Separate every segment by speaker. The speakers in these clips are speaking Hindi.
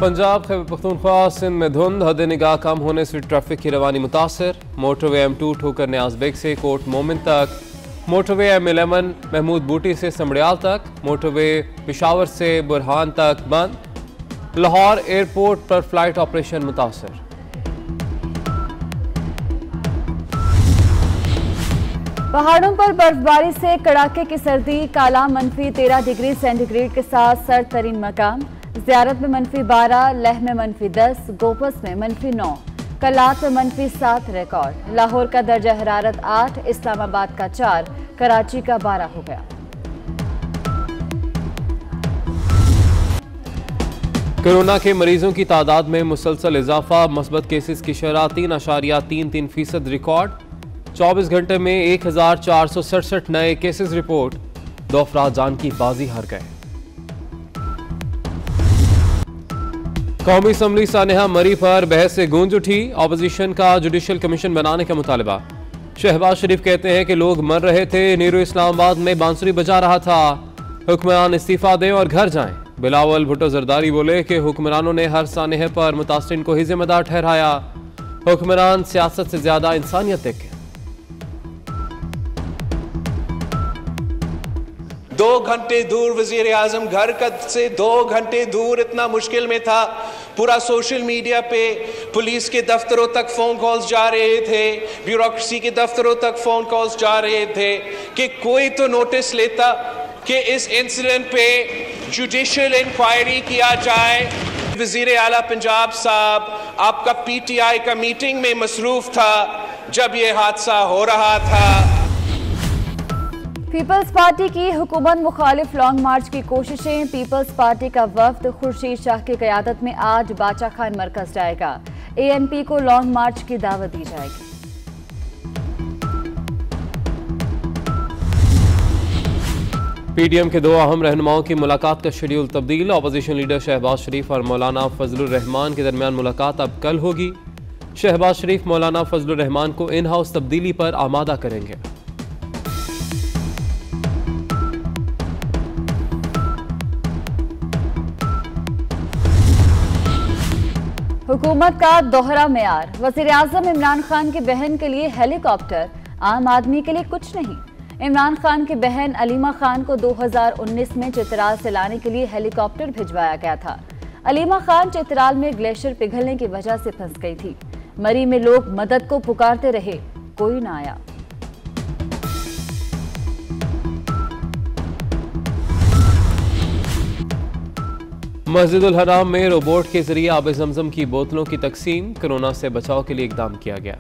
Speaker 1: पंजाब खैबर पख्तूनख्वा सिंध में धुंध, हद निगाह कम होने से ट्रैफिक की रवानी मुतासर। मोटरवे M2 ठोकर न्याज बेग से कोट मोमिन तक, मोटरवे M11 महमूद बूटी से समड़ियाल तक, मोटरवे पिशावर से बुरहान तक बंद। लाहौर एयरपोर्ट पर फ्लाइट ऑपरेशन मुतासर।
Speaker 2: पहाड़ों पर बर्फबारी से कड़ाके की सर्दी, काला -13 डिग्री सेंटीग्रेड के साथ सर्द तरीन मकाम। ज़ियारत में -12, लेह में -10, गोपस में -9, कलात में -7 रिकॉर्ड। लाहौर का दर्जा हरारत 8, इस्लामाबाद का 4, कराची का 12 हो गया।
Speaker 1: कोरोना के मरीजों की तादाद में मुसलसल इजाफा, मस्बत केसेस की शरह 3.33% रिकॉर्ड। 24 घंटे में 1467 नए केसेस रिपोर्ट, 2 अफराद जान की बाजी हार गए। कौमी असम्बली सानेहा मरी पर बहस से गूंज उठी, ऑपोजिशन का जुडिशल कमीशन बनाने का मुतालबा। शहबाज शरीफ कहते हैं कि लोग मर रहे थे, नीरू इस्लामाबाद में बांसुरी बजा रहा था, हुक्मरान इस्तीफा दें और घर जाएं। बिलावल भुट्टो जरदारी बोले कि हुक्मरानों ने हर सानेहे पर मुतासरीन को ही जिम्मेदार ठहराया, हुक्मरान सियासत से ज्यादा इंसानियत देखें।
Speaker 3: 2 घंटे दूर वजीर आजम घर से 2 घंटे दूर, इतना मुश्किल में था। पूरा सोशल मीडिया पे पुलिस के दफ्तरों तक फोन कॉल्स जा रहे थे, ब्यूरोक्रेसी के दफ्तरों तक फोन कॉल्स जा रहे थे कि कोई तो नोटिस लेता कि इस इंसिडेंट पे जुडिशियल इंक्वायरी किया जाए। वजीर आला पंजाब साहब आपका PTI का मीटिंग में मसरूफ था जब ये हादसा हो रहा था।
Speaker 2: पीपल्स पार्टी की हुकूमत मुखालिफ लॉन्ग मार्च की कोशिशें। पीपल्स पार्टी का वफ्द खुर्शीद शाह की क़यादत में आज बाचा खान मरकज जाएगा। ANP को लॉन्ग मार्च की दावत दी जाएगी।
Speaker 1: PDM के 2 अहम रहनुमाओं की मुलाकात का शेड्यूल तब्दील। अपोजिशन लीडर शहबाज शरीफ और मौलाना फजलुर रहमान के दरमियान मुलाकात अब कल होगी। शहबाज शरीफ मौलाना फजलुर रहमान को इन हाउस तब्दीली पर आमादा करेंगे।
Speaker 2: हुकूमत का दोहरा मेयार। वज़ीर आज़म इमरान खान की बहन के लिए हेलीकॉप्टर, आम आदमी के लिए कुछ नहीं। इमरान खान की बहन अलीमा खान को 2019 में चित्राल से लाने के लिए हेलीकॉप्टर भिजवाया गया था। अलीमा खान चित्राल में ग्लेशियर पिघलने की वजह से फंस गई थी। मरी में लोग मदद को पुकारते रहे, कोई ना आया।
Speaker 1: मस्जिदुल हराम में रोबोट के जरिए आब जमजम की बोतलों की तकसीम। कोरोना से बचाव के लिए इकदाम किया गया।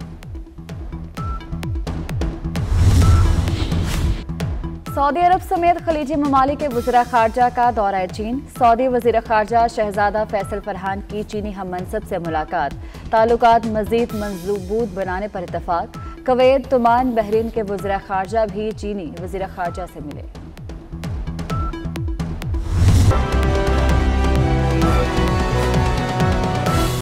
Speaker 2: सऊदी अरब समेत खलीजी ममालिक के वज़ीर ख़ारजा का दौरा चीन। सऊदी वज़ीर ख़ारजा शहजादा फैसल फरहान की चीनी हम मनसब से मुलाकात। ताल्लुकात मज़ीद मजबूत बनाने पर इत्तफाक। कुवैत, ओमान, बहरीन के वज़ीर ख़ारजा भी चीनी वज़ीर ख़ारजा से मिले।